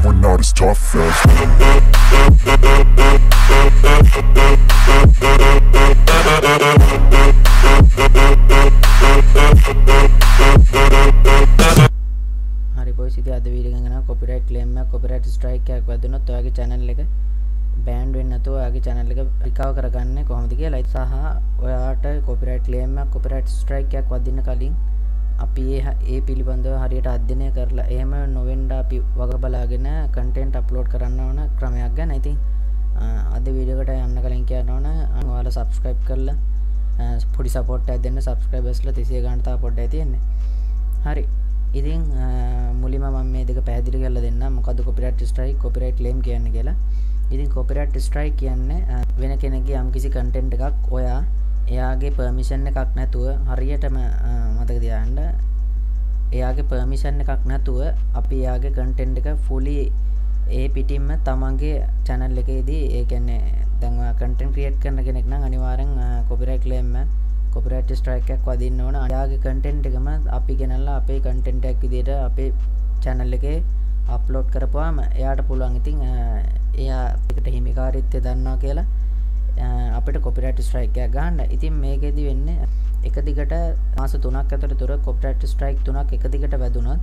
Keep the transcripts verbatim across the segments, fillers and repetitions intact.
we're not as tough as. හරි boys ඉතින් අද වීඩියෝ එකෙන් යනවා copyright claim එකක් copyright strike එකක් වැදුනොත් ඔයාගේ channel එක ban වෙන්නේ නැතුව ඔයාගේ channel එක recover කරගන්නේ කොහොමද කියලා සහ ඔයාට copyright claim එකක් copyright strike එකක් වදින්න කලින් අපි ඒ ඒ පිළිබඳව හරියට අධ්‍යයනය කරලා එහෙම නොවෙන්න අපි වග බලාගෙන content upload කරන්න ඕන ක්‍රමයක් ගැන. ඉතින් අද වීඩියෝ එකට යන්න කලින් කියන්න ඕන ඔයාලා subscribe කරලා පොඩි support එකක් දෙන්න subscribersලා තිසිය ගන්න තා පොඩ්ඩයි තියෙන්නේ. හරි. ඉතින් මුලින්ම මම මේ දෙක පැහැදිලි කරලා දෙන්නම් මොකද්ද copyright strike copyright claim කියන්නේ කියලා. ඉතින් copyright strike කියන්නේ වෙන කෙනෙක්ගේ යම්කිසි content එකක් ඔයා එයාගේ permission එකක් නැතුව හරියටම මතක තියාගන්න එයාගේ permission එකක් නැතුව අපි එයාගේ content එක fully ඒ පිටින්ම තමන්ගේ channel එකේදී ඒ කියන්නේ දැන් ඔයා content create කරන කෙනෙක් නම් අනිවාර්යෙන් copyright claim copyright strike එකක් වදින්න ඕන. එයාගේ content එකම අපි ගෙනල්ලා අපේ content එකක් විදිහට අපේ channel එකේ upload කරපුවාම එයාට පුළුවන් ඉතින් එයා එකට හිමිකාරීත්වය දන්නවා කියලා අපිට copyright strike එකක් ගන්න. ඉතින් මේකෙදි වෙන්නේ එක දිගට මාස තුනක් ඇතුළත copyright strike තුනක් එක දිගට වැදුනොත්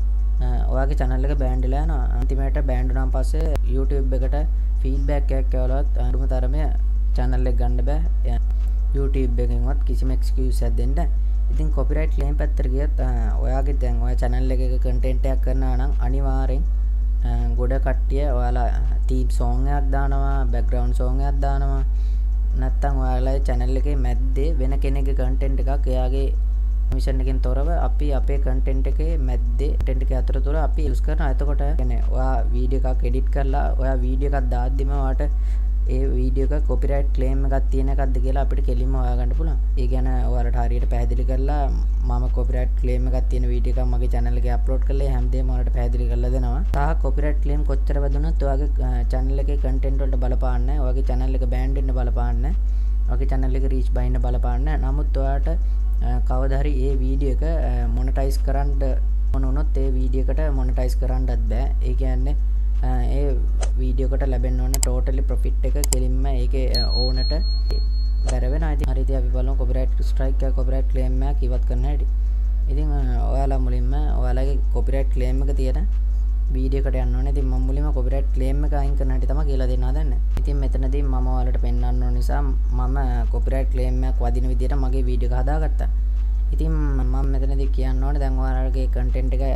ඔයාගේ channel එක ban වෙලා යනවා. අන්තිමට ban වුණාන් පස්සේ YouTube එකට feedback එකක් එවලවත් අඳුම තරමේ channel එක ගන්න බෑ. YouTube එකෙන්වත් කිසිම excuse එකක් දෙන්න. ඉතින් copyright claim පැත්තට ගියත් ඔයාගේ දැන් ඔයා channel එකක content එකක් කරනවා නම් අනිවාර්යෙන් ගොඩ කට්ටිය ඔයාලා theme song එකක් දානවා, background song එකක් දානවා. නැත්තම් ඔයාලා channel එකේ මැද්දේ වෙන කෙනෙක්ගේ content එකක් එයාගේ permission එකෙන් තොරව අපි අපේ content එකේ මැද්දේ content එක අතරතුර අපි use කරනවා. එතකොට يعني ඔයා video එකක් edit කරලා ඔයා video එකක් දාද්දිම ඔයාට ඒ වීඩියෝ එක copyright claim එකක් තියෙන එකක්ද කියලා අපිට කෙලින්ම හොයාගන්න පුළුවන්. ඒ කියන්නේ ඔයාලට හරියට පැහැදිලි කරලා මම copyright claim එකක් තියෙන වීඩියෝ එකක් මගේ channel එකේ upload කරලා හැමදේම ඔයාලට පැහැදිලි කරලා දෙනවා. සහ copyright claim කොච්චර වැදුනොත් ඔයාගේ channel එකේ content වලට බලපාන්නේ නැහැ. ඔයාගේ channel එක ban වෙන්න බලපාන්නේ නැහැ. ඔයාගේ channel එක reach බහින්න බලපාන්නේ නැහැ. නමුත් ඔයාට කවදා හරි මේ වීඩියෝ එක monetize කරන්න ඕන වුණොත් ඒ වීඩියෝ එකට monetize කරන්නත් බෑ. ඒ කියන්නේ ඒ වීඩියෝ එකට ලැබෙන්න ඕන totally profit එක කෙලින්ම ඒකේ ඕනට බැර වෙනවා. ඉතින් හරි ඉතින් අපි බලමු copyright strike එක copyright claim එකක් ඉවත් කරන්න හැටි. ඉතින් ඔයාලා මුලින්ම ඔයාලගේ copyright claim එක තියෙන වීඩියෝ එකට යන්න ඕනේ. ඉතින් මම මුලින්ම copyright claim එක අයින් කරන්න හැටි තමයි කියලා දෙන්න හදන්නේ. ඉතින් මෙතනදී මම ඔයාලට පෙන්වන්න ඕන නිසා මම copyright claim එකක් වදින විදිහට මගේ වීඩියෝ එක හදාගත්තා. ඉතින් මම මෙතනදී කියන්න ඕනේ දැන් ඔයාලගේ content එක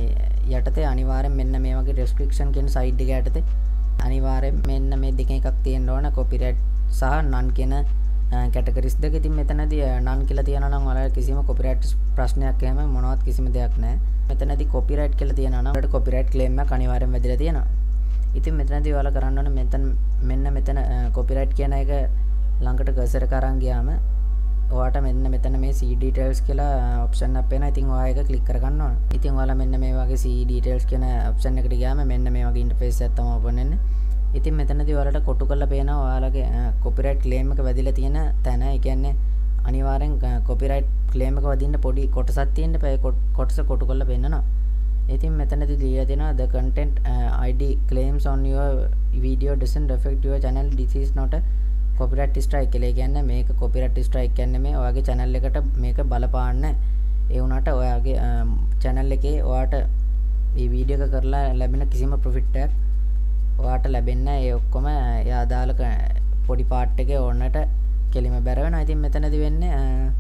යටතේ අනිවාර්යෙන් මෙන්න මේ වගේ restriction කියන side එක යටතේ අනිවාර්යෙන් මෙන්න මේ දෙකෙන් එකක් තියෙන්න ඕන copyright සහ none කියන categories දෙක. ඉතින් මෙතනදී none කියලා තියනවා නම් ඔයාලා කිසිම copyright ප්‍රශ්නයක් එහෙම මොනවත් කිසිම දෙයක් නැහැ. මෙතනදී copyright කියලා තියනවා නම් ඔයාලට copyright claim එකක් අනිවාර්යෙන් වැදලා තියෙනවා. ඉතින් මෙතනදී ඔයාලා කරන්න ඕනේ මෙතන මෙන්න මෙතන copyright කියන එක ළඟට cursor එක අරන් ගියාම ඔයාට මෙන්න මෙතන මේ C details කියලා option එකක් පේනවා. ඉතින් ඔයා ඒක click කරගන්න ඕන. ඉතින් ඔයාලා මෙන්න මේ වගේ C details කියන option එකට ගියාම මෙන්න මේ වගේ interface එකක් තමයි open වෙන්නේ. ඉතින් මෙතනදී ඔයාලට කොටු කරලා පේනවා ඔයාලගේ copyright claim එක වැදිලා තියෙන තැන. ඒ කියන්නේ අනිවාර්යෙන් copyright claim එක වදින්න පොඩි කොටසක් තියෙන්න බෑ. කොටස කොටු කරලා පෙන්නනවා. ඉතින් මෙතනදී දීලා තියෙනවා the content uh, I D claims on your video doesn't affect your channel. This is not a copyright strike කියලා. ඒ කියන්නේ මේක copyright strike කියන්නේ මේ ඔයාගේ channel එකට මේක බලපාන්නේ. ඒ වුණාට ඔයාගේ channel එකේ ඔයාට මේ වීඩියෝ එක කරලා ලැබෙන කිසිම profit එකක් ඔයාට ලැබෙන්නේ නැහැ. ඒ ඔක්කොම ඒ අදාළ පොඩි part එකේ ඕනට කෙලිම බැර වෙනවා. ඉතින් මෙතනදී වෙන්නේ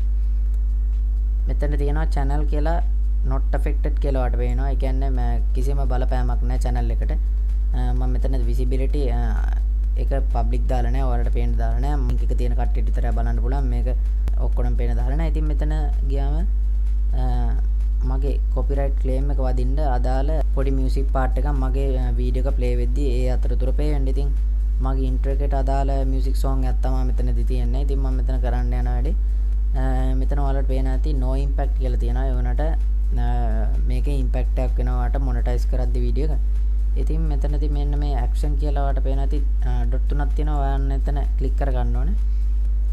මෙතන තියෙනවා channel කියලා not affected කියලා වට වෙනවා. ඒ කියන්නේ කිසිම බලපෑමක් නැහැ channel එකට. මම මෙතන visibility ඒක public දාලා නැහැ. ඔයාලට පේන්න දාලා නැහැ. link එක තියෙන කට්ටියට විතරයි බලන්න පුළුවන්. මේක ඔක්කොම පේන දාලා නැහැ. ඉතින් මෙතන ගියාම මගේ copyright claim එක වදින්න අදාළ පොඩි music part එකක් මගේ වීඩියෝ එක play වෙද්දී ඒ අතරතුර පේන්නේ. ඉතින් මගේ intro එකට අදාළ music song එකක් තමයි මෙතනදී තියෙන්නේ. ඉතින් මම මෙතන කරන්න යන වැඩේ මෙතන ඔයාලට පේන ඇති no impact කියලා තියෙනවා. ඒ වුණාට මේකේ impact එකක් වෙනවාට monetize කරද්දි වීඩියෝ එක. ඉතින් මෙතනදී මෙන්න මේ action කියලා ඔයාලට පේන ඇති dot තුනක් තියෙනවා. ඔයාලා එතන click කර ගන්න ඕනේ.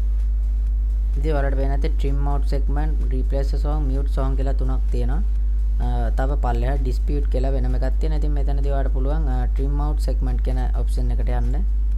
ඉතින් ඔයාලට පේන ඇති trim out segment, replace song, mute song කියලා තුනක් තියෙනවා. තව පල්ලෙහා dispute කියලා වෙනම එකක් තියෙනවා. ඉතින් මෙතනදී ඔයාලට පුළුවන් trim out segment කියන option එකට යන්න.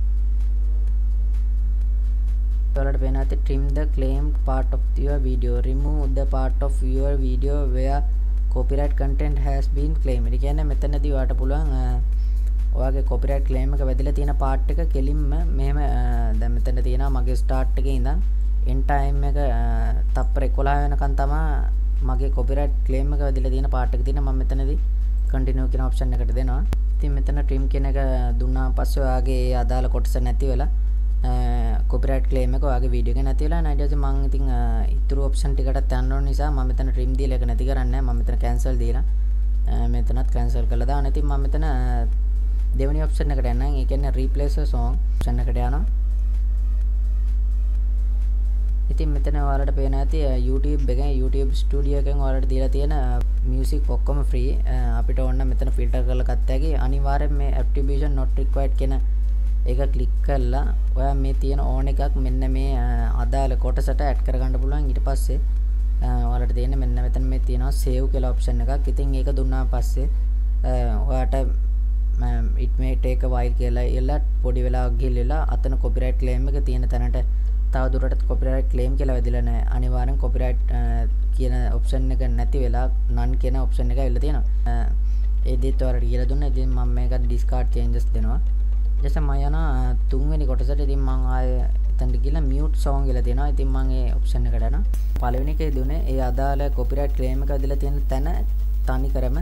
ඔයාලට පේන ඇති trim the claimed part of your video, remove the part of your video where copyright content has been claimed. ඒ කියන්නේ මෙතනදී ඔයාලට පුළුවන් ඔයාගේ copyright claim එක වැදිලා තියෙන part එක කෙලින්ම මෙහෙම දැන් මෙතන තියෙනවා මගේ start එකේ ඉඳන් end time එක තප්පර එකොළහ වෙනකන් තමයි මගේ copyright claim එක වැදිලා තියෙන part එක තියෙන මම මෙතනදී continue කියන option එකට දෙනවා. ඉතින් මෙතන trim කියන එක දුන්නාන් පස්සේ ඔයාගේ ඒ අදාළ කොටස නැති වෙලා copyright claim එක ඔයාගේ video එක නැති වෙලා ඊට පස්සේ මම ඉතින් ඉතුරු option ටිකටත් යන්න ඕන නිසා මම මෙතන trim දීලා ඒක නැති කරන්නේ නැහැ. මම මෙතන cancel දීලා මෙතනත් cancel කරලා දාන්න. ඉතින් මම මෙතන දෙවෙනි option එකට යනවා. ඒ කියන්නේ replace a song option එකට යනවා. ඉතින් මෙතන ඔයාලට පේන ඇති YouTube එකෙන් YouTube Studio එකෙන් ඔයාලට දීලා තියෙන music ඔක්කොම free. අපිට ඕන මෙතන filter කරලා ගත්ත හැකි. අනිවාර්යෙන් මේ attribution not required කියන එක click කරලා ඔයා මේ තියෙන ඕන එකක් මෙන්න මේ අදාළ කොටසට add කරගන්න පුළුවන්. ඊට පස්සේ ඔයාලට තියෙන මෙන්න මෙතන මේ තියෙනවා save කියලා option එකක්. ඉතින් ඒක දුන්නාන් පස්සේ ඔයාට it may take a while කියලා එලා පොඩි වෙලාවක් ගිහිල්ලා අතන copyright claim එක තියෙන තැනට තව දුරටත් copyright claim කියලා වැදිලා නැහැ. අනිවාර්යෙන් copyright කියන option එක නැති වෙලා none කියන option එක ඇවිල්ලා තියෙනවා. ඒ දෙත් ඔයාලට කියලා දුන්නා. ඉතින් මම මේකට discard changes දෙනවා. ඊට පස්සේ මම යනවා තුන්වෙනි කොටසට. ඉතින් මම ආයේ එතනට ගිහලා mute song කියලා දෙනවා. ඉතින් මම ඒ option එකට යනවා. පළවෙනි එකේ දුන්නේ ඒ අදාළ copyright claim එක වැදිලා තියෙන තැන තනි කරම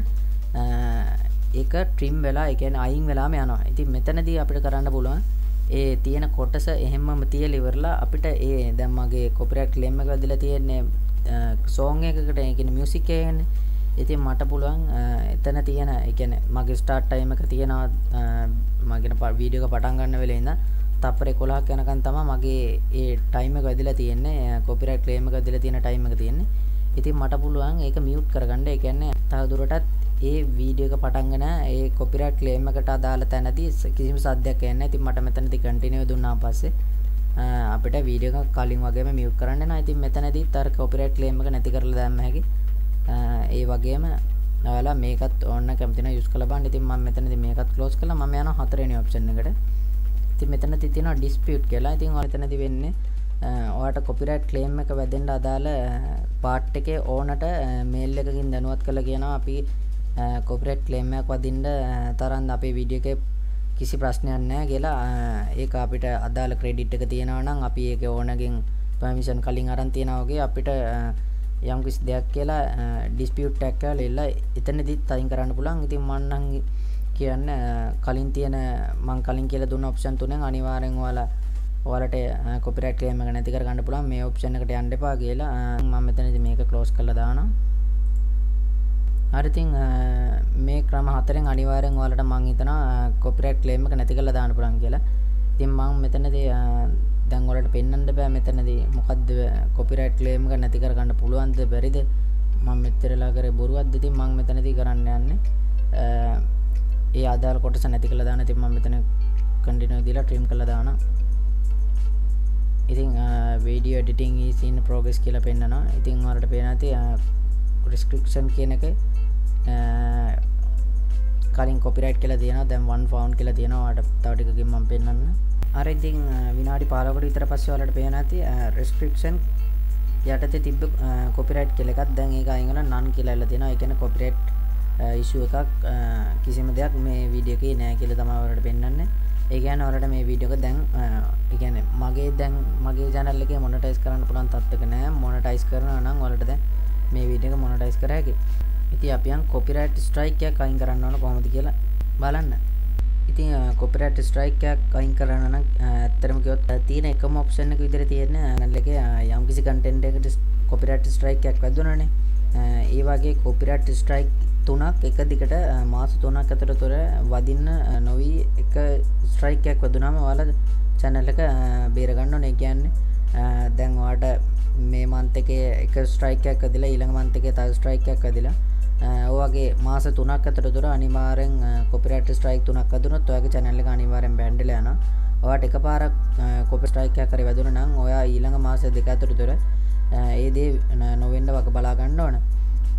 ඒක trim වෙලා ඒ කියන්නේ අයින් වෙලාම යනවා. ඉතින් මෙතනදී අපිට කරන්න පුළුවන් ඒ තියෙන කොටස එහෙම්මම තියලා ඉවරලා අපිට ඒ දැන් මගේ copyright claim එක වැදිලා තියෙන්නේ song එකකට ඒ කියන්නේ music එකනේ. ඉතින් මට පුළුවන් එතන තියෙන ඒ කියන්නේ මගේ start time එක තියෙනවා මගේ වීඩියෝ එක පටන් ගන්න වෙලේ ඉඳන් තප්පර එකොළහක් යනකම් තමයි මගේ ඒ time එක වැදිලා තියෙන්නේ copyright claim එක වැදිලා තියෙන time එක තියෙන්නේ. ඉතින් මට පුළුවන් ඒක mute කරගන්න. ඒ කියන්නේ තව දුරටත් ඒ වීඩියෝ එක පටන්ගෙන ඒ copyright claim එකට අදාළ තැනදී කිසිම සද්දයක් එන්නේ නැහැ. ඉතින් මට මෙතනදී continue දුන්නාන් පස්සේ අපිට වීඩියෝ එක කලින් වගේම mute කරන්න වෙනවා. ඉතින් මෙතනදීත් අර copyright claim එක නැති කරලා දාන්න හැකි. ඒ වගේම ඔයාලා මේකත් ඕන්න කැමති නම් use කරලා බලන්න. ඉතින් මම මෙතනදී මේකත් close කරලා මම යනවා හතරවෙනි option එකට. ඉතින් මෙතනදී තියෙනවා dispute කියලා. ඉතින් ඔය මෙතනදී වෙන්නේ ඔයාලට copyright claim එක වැදෙන්න අදාළ part එකේ ඕනට mail එකකින් දැනුවත් කරලා කියනවා අපි copyright claim එකක් වදින්න තරම් අපේ වීඩියෝ එකේ කිසි ප්‍රශ්නයක් නැහැ කියලා. ඒක අපිට අදාළ credit එක තියෙනවා නම් අපි ඒක ඕනගෙන් permission කලින් අරන් තියනවා වගේ අපිට යම් කිසි දෙයක් කියලා dispute tag කියලා එල්ල එතනදිත් අයින් කරන්න පුළුවන්. ඉතින් මම නම් කියන්නේ කලින් තියෙන මම කලින් කියලා දුන්න option තුනෙන් අනිවාර්යෙන් ඔයාලා ඔයාලට copyright claim එක නැති කරගන්න පුළුවන්. මේ option එකට යන්න එපා කියලා මම මෙතනදී මේක close කරලා දානවා. හරි ඉතින් මේ ක්‍රම හතරෙන් අනිවාර්යෙන් ඔයාලට මම හිතනවා copyright claim එක නැති කරලා දාන්න පුළුවන් කියලා. ඉතින් මම මෙතනදී දැන් ඔයාලට පෙන්වන්න බෑ මෙතනදී මොකද්ද copyright claim එක නැති කරගන්න පුළුවන්ද බැරිද මම මෙච්චරලා කරේ බොරුවක්ද. ඉතින් මම මෙතනදී කරන්න යන්නේ ඒ ආදාළ කොටස නැති කරලා දාන්න. ඉතින් මම මෙතන continue දීලා trim කරලා දානවා. ඉතින් video editing is in progress කියලා පෙන්නනවා. ඉතින් ඔයාලට පේනවා ඇති restriction කියන එක කලින් copyright කියලා තියෙනවා. දැන් one found කියලා තියෙනවා. ඔයාලට තව ටිකකින් මම පෙන්නන්න. අර ඉතින් විනාඩි පහළොවකට විතර පස්සේ ඔයාලට පේනවා ඇති restriction යටතේ තිබ්බ copyright කියලා එකක් දැන් ඒක අයින් වෙලා none කියලා ඉල්ල තියෙනවා. ඒ කියන්නේ copyright issue එකක් කිසිම දෙයක් මේ වීඩියෝ එකේ නැහැ කියලා තමයි ඔයාලට පෙන්වන්නේ. ඒ කියන්නේ ඔයාලට මේ වීඩියෝ එක දැන් ඒ කියන්නේ මගේ දැන් මගේ channel එකේ monetize කරන්න පුළුවන් තත්ත්වයක නැහැ. monetize කරනවා නම් ඔයාලට දැන් මේ වීඩියෝ එක monetize කර හැකියි. ඉතින් අපි යන් copyright strike එකක් අයින් කරන්න ඕන කොහොමද කියලා බලන්න. ඉතින් copyright strike එකක් අයින් කරන්න නම් ඇත්තටම කිව්වොත් තියෙන එකම option එක විදිහට තියෙන channel එකේ යම්කිසි content එකකට copyright strike එකක් වැදුණානේ. ඒ වගේ copyright strike තුනක් එක දිගට මාස තුනක් අතරතුර වදින්න නොවි එක ස්ට්‍රයික් එකක් වදුනාම ඔයාලා channel එක බේර ගන්න ඕනේ. කියන්නේ දැන් ඔයාලට මේ month එකේ එක ස්ට්‍රයික් එකක් වැදිලා ඊළඟ month එකේ තව ස්ට්‍රයික් එකක් වැදිලා ඔය වගේ මාස තුනක් අතරතුර අනිවාර්යෙන් copyright strike තුනක් වැදුනොත් ඔයාගේ channel එක අනිවාර්යෙන් ban වෙලා යනවා. ඔයාට එකපාරක් copyright strike එකක් හරි වැදුනා නම් ඔයා ඊළඟ මාස දෙක අතරතුර ඒ දේ නොවෙන්න වග බලා ගන්න ඕන.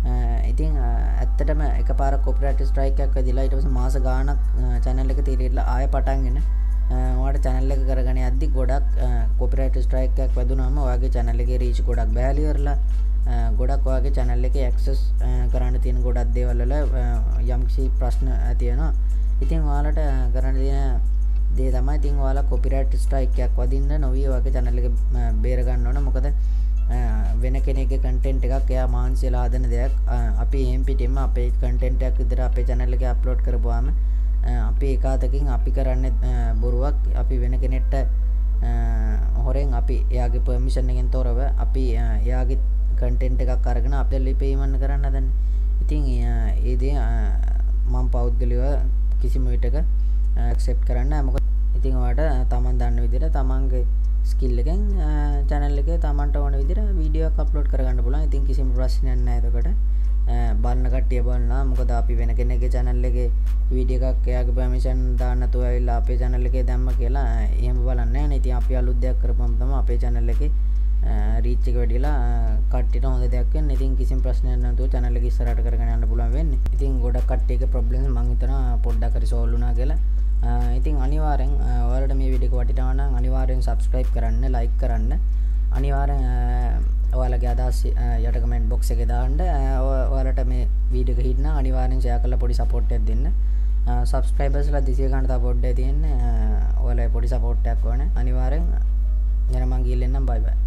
ඉතින් ඇත්තටම එකපාරක් කොපිරයිට් ස්ට්‍රයික් එකක් වැදිලා ඊට පස්සේ මාස ගාණක් channel එක තීරිලා ආයෙ පටන්ගෙන ඔයාලට channel එක කරගෙන යද්දි ගොඩක් කොපිරයිට් ස්ට්‍රයික් එකක් වැදුනම ඔයාගේ channel එකේ reach ගොඩක් බෑලි කරලා ගොඩක් ඔයාගේ channel එකේ access කරන්න තියෙන ගොඩක් දේවල් වල යම්කිසි ප්‍රශ්න තියෙනවා. ඉතින් ඔයාලට කරන්න තියෙන දේ තමයි ඉතින් ඔයාලා කොපිරයිට් ස්ට්‍රයික් එකක් වදින්න නොවි ඔයාගේ channel එක බේර ගන්න ඕන. මොකද වෙන කෙනෙක්ගේ content එකක් එයා මාන්සියලා හදන දෙයක් අපි එහෙම් පිටින්ම අපේ content එකක් විතර අපේ channel එකේ upload කරපුවාම අපි ඒකාතකින් අපි කරන්නේ බොරුවක්. අපි වෙන කෙනෙක්ට හොරෙන් අපි එයාගේ permission එකෙන් තොරව අපි එයාගේ content එකක් අරගෙන අපිට ලිපේමන් කරන්න හදන්නේ. ඉතින් ඒ දේ මම පෞද්ගලිකව කිසිම විටක accept කරන්නේ නැහැ. මොකද ඉතින් ඔයාලට තමන් දන්න විදිහට තමන්ගේ skill එකෙන් channel එකේ තමන්ට ඕන විදිහට වීඩියෝ එකක් අප්ලෝඩ් කරගන්න පුළුවන්. ඉතින් කිසිම ප්‍රශ්නයක් නැහැ එතකොට. බලන කට්ටිය බලනවා. මොකද අපි වෙන කෙනෙක්ගේ channel එකේ වීඩියෝ එකක් එයාගේ permission දාන්න නැතුව ඇවිල්ලා අපේ channel එකේ දැම්ම කියලා එහෙම බලන්නේ නැහැ නේ. ඉතින් අපි අලුත් දෙයක් කරපුවම තමයි අපේ channel එකේ reach එක වැඩිලා කට්ටියට හොඳ දෙයක් වෙන්නේ. ඉතින් කිසිම ප්‍රශ්නයක් නැතුව channel එක ඉස්සරහට කරගෙන යන්න පුළුවන් වෙන්නේ. ඉතින් ගොඩක් කට්ටියගේ problems මම හිතනවා පොඩ්ඩක් හරි solve වුණා කියලා. ඉතින් අනිවාර්යෙන් ඔයාලට මේ වීඩියෝ එක වටිනවා නම් අනිවාර්යෙන් subscribe කරන්න, like කරන්න. අනිවාර්යෙන් ඔයාලගේ අදහස් යට comment box එකේ දාන්න. ඔයාලට මේ වීඩියෝ එක හිටිනා අනිවාර්යෙන් share කරලා පොඩි support එකක් දෙන්න. subscribers ලා දෙසිය ගන්න තව පොඩ්ඩක් තියෙන්නේ. ඔයාලගේ පොඩි support එකක් ඕනේ. අනිවාර්යෙන් යන මං ගිහින් එන්නම්. bye bye.